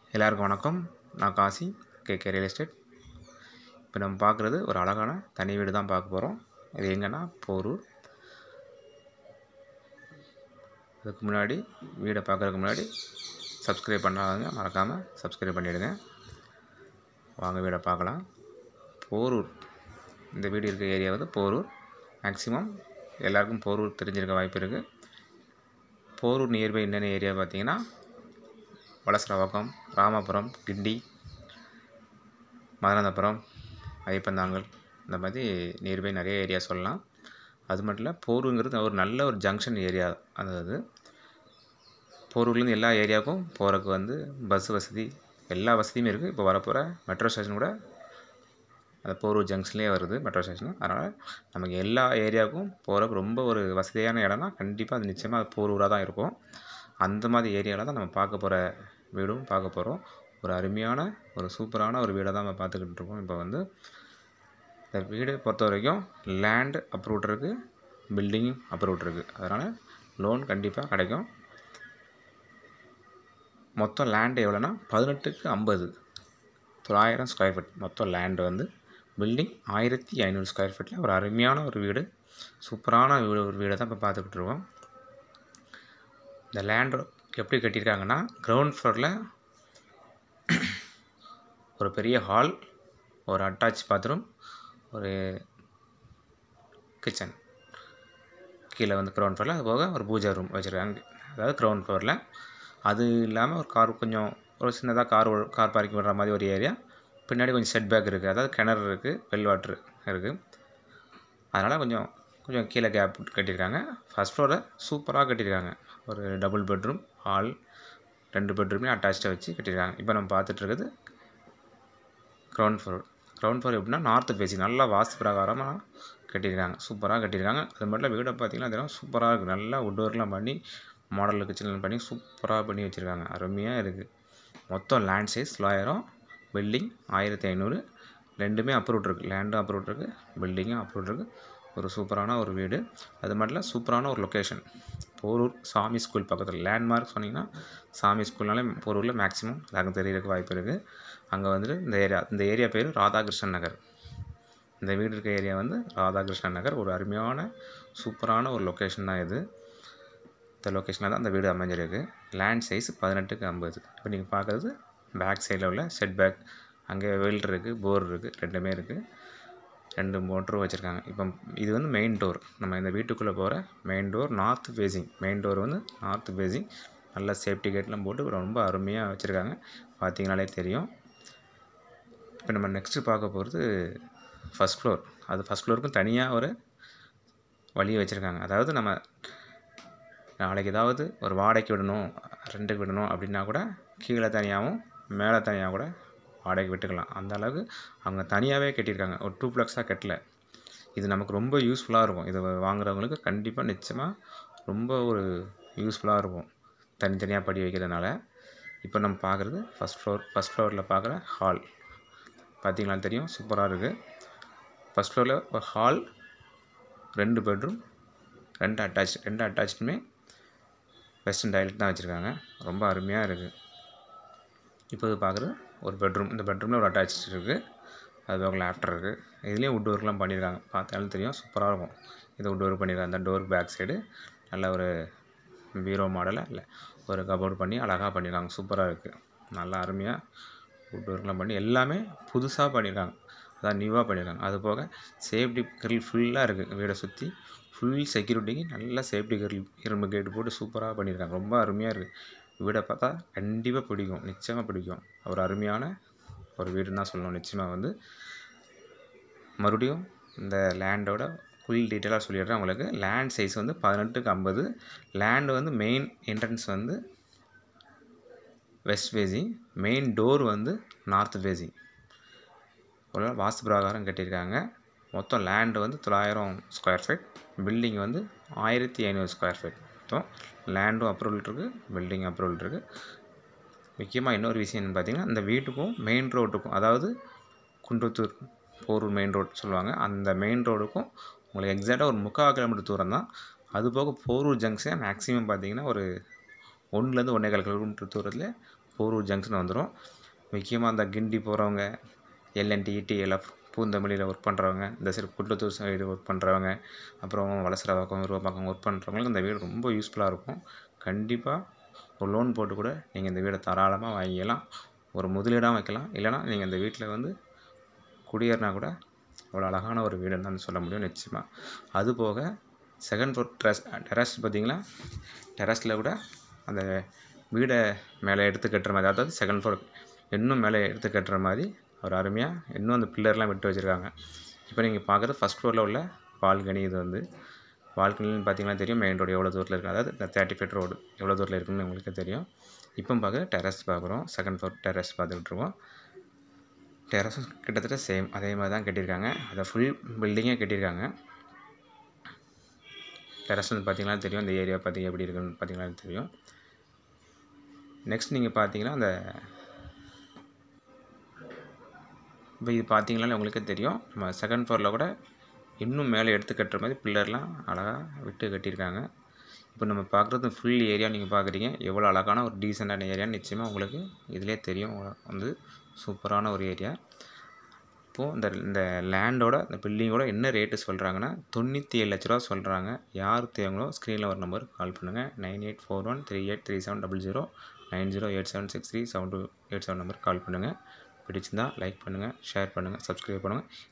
எல்லாருக்கும் வணக்கம். நான் காசி கேகே ரியல் எஸ்டேட். இப்போ நம்ம பார்க்குறது ஒரு அழகான தனி வீடு தான் பார்க்க போகிறோம். இது எங்கன்னா போரூர். அதுக்கு முன்னாடி வீடை பார்க்குறதுக்கு முன்னாடி சப்ஸ்கிரைப் பண்ணாதவங்க மறக்காமல் சப்ஸ்கிரைப் பண்ணிவிடுங்க. வாங்க வீடை பார்க்கலாம். போரூர், இந்த வீடு இருக்க ஏரியா வந்து போரூர். மேக்ஸிமம் எல்லாருக்கும் போரூர் தெரிஞ்சிருக்க வாய்ப்பு இருக்குது. போரூர் நியர்பை என்னென்ன ஏரியா பார்த்தீங்கன்னா வலசரவாக்கம், ராமபுரம், கிண்டி, மதுராந்தபுரம், ஐயப்பந்தாங்கல், இந்த மாதிரி நியர்பை நிறைய ஏரியா சொல்லலாம். அது மட்டும் இல்லை, போரூருங்கிறது ஒரு நல்ல ஒரு ஜங்ஷன் ஏரியா. அதாவது போரூர்லேருந்து எல்லா ஏரியாவுக்கும் போகிறதுக்கு வந்து பஸ் வசதி எல்லா வசதியுமே இருக்குது. இப்போ வரப்போகிற மெட்ரோ ஸ்டேஷன் கூட அந்த போரூர் ஜங்ஷன்லேயே வருது மெட்ரோ ஸ்டேஷன். அதனால் நமக்கு எல்லா ஏரியாவுக்கும் போகிறதுக்கு ரொம்ப ஒரு வசதியான இடம்னா கண்டிப்பாக அது நிச்சயமாக அது போரூராக தான் இருக்கும். அந்த மாதிரி ஏரியாவில் தான் நம்ம பார்க்க போகிற வீடும் பார்க்க போகிறோம். ஒரு அருமையான ஒரு சூப்பரான ஒரு வீடை தான் நம்ம பார்த்துக்கிட்டு இருக்கோம். இப்போ வந்து இந்த வீடு பொறுத்த வரைக்கும் லேண்ட் அப்ரூவ்ட் இருக்குது, பில்டிங் அப்ரூவ்ட் இருக்குது. அதனால் லோன் கண்டிப்பாக கிடைக்கும். மொத்தம் லேண்டு எவ்வளோன்னா 18/50, 900 ஸ்கொயர் ஃபீட் மொத்தம் லேண்டு வந்து. பில்டிங் 1500 ஸ்கொயர் ஃபீட்டில் ஒரு அருமையான ஒரு வீடு, சூப்பரான வீடு, ஒரு வீடை தான் இப்போ பார்த்துக்கிட்டு இருக்கோம். இந்த லேண்டு எப்படி கட்டியிருக்காங்கன்னா, கிரவுண்ட் ஃப்ளோரில் ஒரு பெரிய ஹால், ஒரு அட்டாச் பாத்ரூம், ஒரு கிச்சன் கீழே வந்து கிரவுண்ட் ஃப்ளோரில், அது போக ஒரு பூஜா ரூம் வச்சுருக்காங்க. அதாவது கிரவுண்ட் ஃப்ளோரில். அது இல்லாமல் ஒரு கார், கொஞ்சம் ஒரு சின்னதாக கார் பார்க்கிங் பண்ணுற மாதிரி ஒரு ஏரியா. பின்னாடி கொஞ்சம் செட் பேக் இருக்குது, அதாவது கிணறு இருக்குது, வெல் வாட்ரு இருக்குது. அதனால் கொஞ்சம் கீழே கேப் கட்டியிருக்காங்க. ஃபஸ்ட் ஃப்ளோரை சூப்பராக கட்டியிருக்காங்க. ஒரு டபுள் பெட்ரூம், ஹால், 2 பெட்ரூமே அட்டாச்சாக வச்சு கட்டியிருக்காங்க. இப்போ நம்ம பார்த்துட்ருக்குது கிரவுண்ட் ஃப்ளோர் எப்படின்னா நார்த்து ஃபேஸிங், நல்லா வாஸ்து பிரகாரமாக கட்டியிருக்காங்க, சூப்பராக கட்டியிருக்காங்க. அது மட்டும் இல்லை, வீடை பார்த்திங்கன்னா அதெல்லாம் சூப்பராக இருக்குது. நல்லா வுட்ஒர்க்லாம் பண்ணி மாடலில் கிச்சன்லாம் பண்ணி சூப்பராக பண்ணி வச்சுருக்காங்க. அருமையாக இருக்குது. மொத்தம் லேண்ட் சைஸ் 900, பில்டிங் 1500, ரெண்டுமே அப்ரூவ்ட் இருக்குது. லேண்டும் அப்ரூவ்ட் இருக்குது, பில்டிங்கும் அப்ரூவ்ட் இருக்குது. ஒரு சூப்பரான ஒரு வீடு. அது மட்டும் இல்லை, சூப்பரான ஒரு லொக்கேஷன். போரூர் சாமி ஸ்கூல் பக்கத்தில். லேண்ட்மார்க் சொன்னிங்கன்னா சாமி ஸ்கூல்னாலே போரூரில் மேக்ஸிமம் எல்லாருக்கும் தெரியறதுக்கு வாய்ப்பு இருக்குது. அங்கே வந்துட்டு இந்த ஏரியா பேர் ராதாகிருஷ்ணன் நகர். இந்த வீடு இருக்க ஏரியா வந்து ராதாகிருஷ்ணன் நகர். ஒரு அருமையான சூப்பரான ஒரு லொக்கேஷன் தான் இது. இந்த லொக்கேஷனில் தான் அந்த வீடு அமைஞ்சிருக்கு. Land size 18/50. இப்போ நீங்கள் பார்க்குறது பேக் சைடில் உள்ள செட் பேக். அங்கே வெல் இருக்குது, போர் இருக்குது, ரெண்டுமே இருக்குது. 2 மோட்டரும் வச்சுருக்காங்க. இப்போ இது வந்து மெயின் டோர். நம்ம இந்த வீட்டுக்குள்ளே போகிற main door north facing. Main door வந்து நார்த் ஃபேஸிங். நல்லா சேஃப்டி கேட்லாம் போட்டு ரொம்ப அருமையாக வச்சுருக்காங்க. பார்த்தீங்கனாலே தெரியும். இப்போ நம்ம நெக்ஸ்ட்டு பார்க்க போகிறது ஃபஸ்ட் ஃப்ளோர். அது ஃபஸ்ட் ஃப்ளோருக்கும் தனியாக ஒரு வழி வச்சுருக்காங்க. அதாவது நம்ம நாளைக்கு ஏதாவது ஒரு வாடகைக்கு விடணும், ரெண்டுக்கு விடணும் அப்படின்னா கூட கீழே தனியாகவும் மேலே தனியாக கூட வாடகைக்கு விட்டுக்கலாம். அந்த அளவுக்கு அவங்க தனியாகவே கட்டியிருக்காங்க. ஒரு டூப்ளெக்ஸாக கட்டல. இது நமக்கு ரொம்ப யூஸ்ஃபுல்லாக இருக்கும். இது வாங்குறவங்களுக்கு கண்டிப்பாக நிச்சயமாக ரொம்ப ஒரு யூஸ்ஃபுல்லாக இருக்கும், தனித்தனியாக படி வைக்கிறதுனால. இப்போ நம்ம பார்க்குறது ஃபஸ்ட் ஃப்ளோரில் பார்க்குற ஹால். பார்த்திங்களா தெரியும், சூப்பராக இருக்குது. ஃபஸ்ட் ஃப்ளோரில் ஒரு ஹால், 2 பெட்ரூம், 2 அட்டாச்சுமே வெஸ்டர்ன் டாய்லெட் தான் வச்சுருக்காங்க. ரொம்ப அருமையாக இருக்குது. இப்போ இது பார்க்குறது ஒரு பெட்ரூம். இந்த பெட்ரூமில் ஒரு அட்டாச் இருக்குது, அது போக லேப்டர் இருக்குது. இதுலேயும் வுட் ஒர்க்லாம் பண்ணியிருக்காங்க. பார்த்தாலும் தெரியும், சூப்பராக இருக்கும். இது வுட் ஒர்க் பண்ணியிருக்காங்க. அந்த டோருக்கு பேக் சைடு நல்ல ஒரு பீரோ மாடலில் இல்லை ஒரு கபோர்டு பண்ணி அழகாக பண்ணியிருக்காங்க. சூப்பராக இருக்குது. நல்லா அருமையாக வுட் ஒர்க்லாம் பண்ணி எல்லாமே புதுசாக பண்ணியிருக்காங்க, அதான் நியூவாக பண்ணியிருக்காங்க. அது போக சேஃப்டி கிரில் ஃபுல்லாக இருக்குது. வீடை சுற்றி ஃபுல் செக்யூரிட்டிக்கு நல்ல சேஃப்டி கிரில், இரும்பு கேட்டு போட்டு சூப்பராக பண்ணியிருக்காங்க. ரொம்ப அருமையாக இருக்குது. வீடை பார்த்தா கண்டிப்பாக பிடிக்கும், நிச்சயமாக பிடிக்கும். ஒரு அருமையான ஒரு வீடுன்னு தான் சொல்லணும். நிச்சயமாக வந்து மறுபடியும் இந்த லேண்டோட ஃபுல் டீட்டெயிலாக சொல்லிடுறேன் உங்களுக்கு. லேண்ட் சைஸ் வந்து 18/50. லேண்டு வந்து மெயின் என்ட்ரன்ஸ் வந்து வெஸ்ட் ஃபேஸிங், மெயின் டோர் வந்து நார்த் ஃபேஸிங். ஒரு வாஸ்து பிரகாரம் கட்டியிருக்காங்க. மொத்தம் லேண்டு வந்து 900 ஸ்கொயர் ஃபீட், பில்டிங் வந்து 1500 ஸ்கொயர் ஃபீட். மொத்தம் லேண்டும் அப்ரூவல் இருக்குது, பில்டிங் அப்ரூவல் இருக்குது. முக்கியமாக இன்னொரு விஷயம் என்னென்னு பார்த்தீங்கன்னா, இந்த வீட்டுக்கும் மெயின் ரோட்டுக்கும், அதாவது குன்றத்தூர் போரூர் மெயின் ரோடு சொல்லுவாங்க, அந்த மெயின் ரோடுக்கும் உங்களுக்கு எக்ஸாக்டாக ஒரு 3/4 கிலோமீட்டர் தூரம் தான். அதுபோக போரூர் ஜங்ஷன் மேக்ஸிமம் பார்த்தீங்கன்னா ஒரு 1லேருந்து 1.25 கிலோமீட்டர் தூரத்தில் போரூர் ஜங்ஷன் வந்துடும். முக்கியமாக அந்த கிண்டி போகிறவங்க, எல்என்டி எல்லாம் பூந்தமல்லியில் ஒர்க் பண்ணுறவங்க, இந்த சைடு குன்றத்தூர் சைடு ஒர்க் பண்ணுறவங்க, அப்புறம் வலசரவாக்கம் விருவப்பாக்கம் ஒர்க் பண்ணுறவங்களுக்கு இந்த வீடு ரொம்ப யூஸ்ஃபுல்லாக இருக்கும். கண்டிப்பாக ஒரு லோன் போட்டு கூட நீங்கள் இந்த வீடை தாராளமாக வாங்கிக்கலாம். ஒரு முதலீடாக வைக்கலாம். இல்லைனா நீங்கள் இந்த வீட்டில் வந்து குடியேறினா கூட அவ்வளோ அழகான ஒரு வீடுன்னு தான் சொல்ல முடியும் நிச்சயமாக. அதுபோக செகண்ட் ஃப்ளோர் டெரஸ் பார்த்திங்களா, டெரஸில் கூட அந்த வீடை மேலே எடுத்து கட்டுற மாதிரி, அதாவது செகண்ட் ஃப்ளோர் இன்னும் மேலே எடுத்து கட்டுற மாதிரி ஒரு அருமையாக இன்னும் அந்த பில்லர்லாம் விட்டு வச்சுருக்காங்க. இப்போ நீங்கள் பார்க்குறது ஃபஸ்ட் ஃப்ளோரில் உள்ள பால்கனி. இது வந்து பால்கனின்னு பார்த்தீங்கன்னா தெரியும் மெயின் ரோடு எவ்வளோ தூரத்தில் இருக்குது, அதாவது இந்த 30 ஃபீட் ரோடு எவ்வளோ தூரத்தில் இருக்குதுன்னு உங்களுக்கு தெரியும். இப்போ பார்க்குறது டெரஸ் பார்க்குறோம். செகண்ட் ஃப்ளோர் டெரஸ் பார்த்துக்கிட்டுருக்கோம். டெரஸும் கிட்டத்தட்ட சேம் அதே மாதிரி தான் கட்டியிருக்காங்க. அதை ஃபுல் பில்டிங்கே கட்டியிருக்காங்க. டெரஸ் வந்து பார்த்திங்கன்னா தெரியும், இந்த ஏரியா பார்த்திங்க எப்படி இருக்குன்னு பார்த்திங்கன்னா தெரியும். நெக்ஸ்ட் நீங்கள் பார்த்தீங்கன்னா அந்த இப்போ இது பார்த்தீங்கனாலே உங்களுக்கே தெரியும், நம்ம செகண்ட் ஃப்ளோரில் கூட இன்னும் மேலே எடுத்து கட்டுற மாதிரி பில்லர்லாம் அழகாக விட்டு கட்டியிருக்காங்க. இப்போ நம்ம பார்க்குறது ஃபுல் ஏரியா நீங்கள் பார்க்குறீங்க, எவ்வளோ அழகான ஒரு டீசெண்டான ஏரியான்னு நிச்சயமாக உங்களுக்கு இதிலே தெரியும். வந்து சூப்பரான ஒரு ஏரியா. இப்போது இந்த லேண்டோட இந்த பில்டிங்கோட என்ன ரேட்டு சொல்கிறாங்கன்னா 97 லட்ச ரூபா சொல்கிறாங்க. யார் தேவைங்களோ ஸ்க்ரீனில் ஒரு நம்பருக்கு கால் பண்ணுங்கள். 9841383700 9087637287 நம்பருக்கு கால் பண்ணுங்கள். பிடிச்சிருந்தால் லைக் பண்ணுங்கள், ஷேர் பண்ணுங்கள், சப்ஸ்கிரைப் பண்ணுங்கள்.